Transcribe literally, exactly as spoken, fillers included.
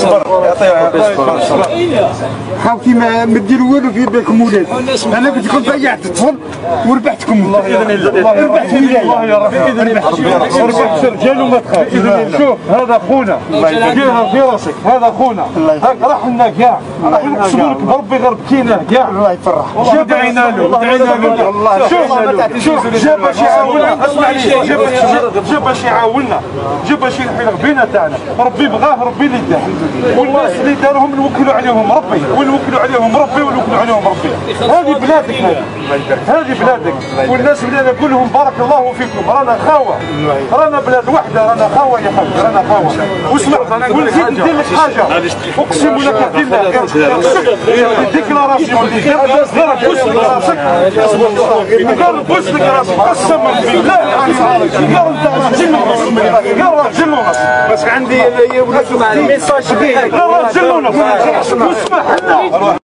حاولتي ما ديروا والو في يديكم ولاد. انا قلت لكم ضيعت الطفل وربحتكم. الله باذن الله. ربحت الله يا ربي. ربحت رجال وما تخاف. شوف هذا خونا ديرها في راسك. هذا خونا هاك راح لنا كاع راح نقسموا لك بربي غير بكينا كاع. الله يفرح. جاب دعينا له دعينا له. شوف شوف جاب باش يعاوننا. اسمع لي جاب باش يعاوننا. جاب باش يحل بينا تاعنا. ربي بغاه ربي اللي داه. والناس اللي داروهم نوكلوا عليهم ربي ونوكلوا عليهم ربي ونوكلوا عليهم ربي. هذه بلادك هذه بلادك. والناس اللي انا نقول لهم بارك الله فيكم. رانا خاوه رانا بلاد وحده رانا خاوه يا حبيبي رانا خاوه. واسمع ونزيد ندير لك حاجه اقسم لك بالله ديكلاراسيون اللي دارت غير بوس لك راسك غير بوس لك راسك قسما بالله العلي غير انت راجل ونص غير راجل ونص. بس عندي ميساج كبير راجل ونص واسمح لنا.